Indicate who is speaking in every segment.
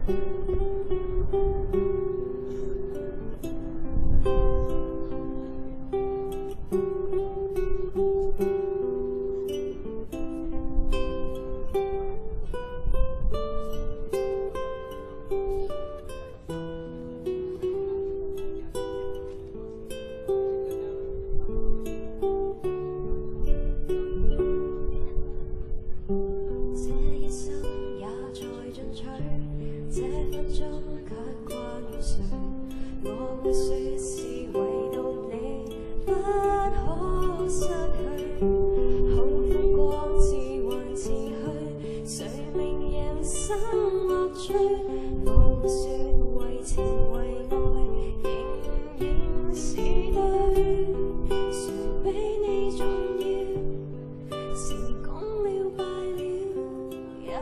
Speaker 1: 这分鐘卻關於誰？我會說是唯獨你不可失去。好風光自還自去，誰明人生樂趣？我會說為情為愛，仍然是對。誰比你重要？是講了敗了。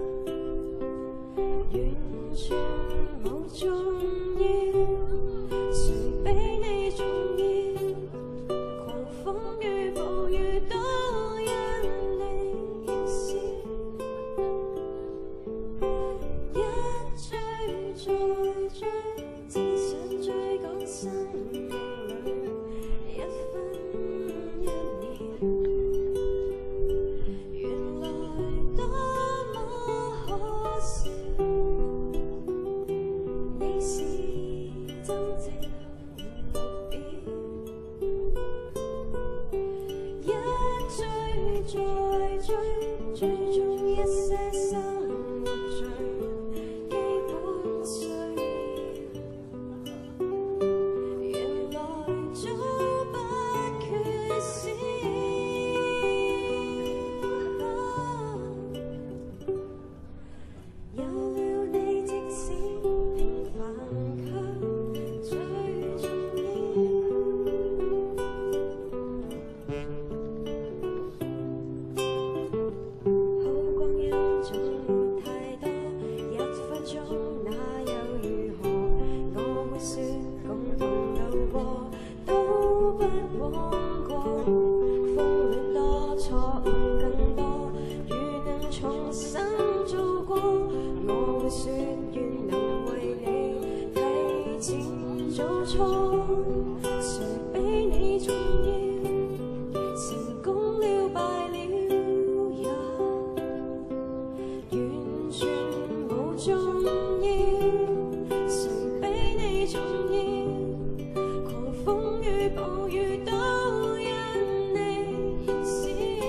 Speaker 1: 完全冇重要，誰比你重要？狂風與暴雨都因你而笑，一追再追，只想追趕生命裏一分一秒。原來多麼可笑。真正目標，一追再追，追蹤一些生活最基本需要，原來早不缺少。有了你，即使平凡卻說願能為你提前做錯，誰比你重要？成功了敗了也完全冇重要，誰比你重要？狂風與暴雨都因你而笑，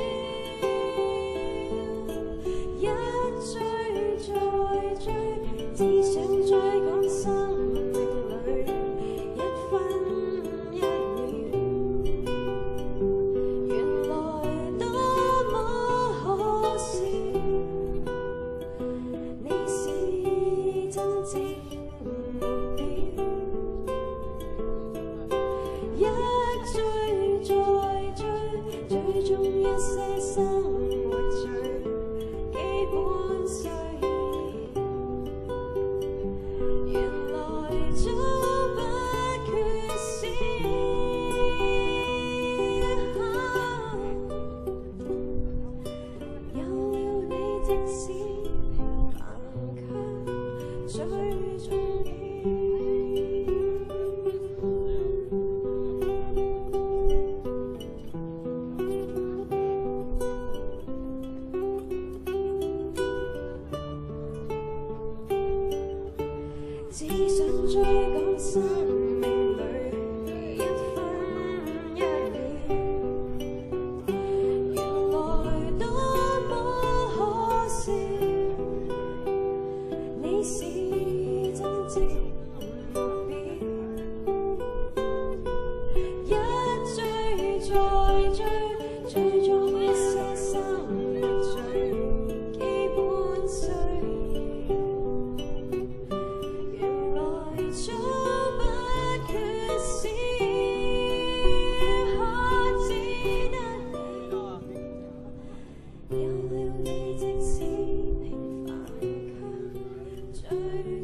Speaker 1: 一追再追，只想追趕生命裏一分一秒。原來多麼可笑，你是真正目標。一追再追，追蹤一些生活最基本需要。早不缺少，有了你，即使平凡卻最重要。只想追趕生命裏一分一秒，原來多麼可笑，你是真正目標。一追再追，追蹤一些生活最基本需要。早不缺少，只得你有了你，即使平凡卻最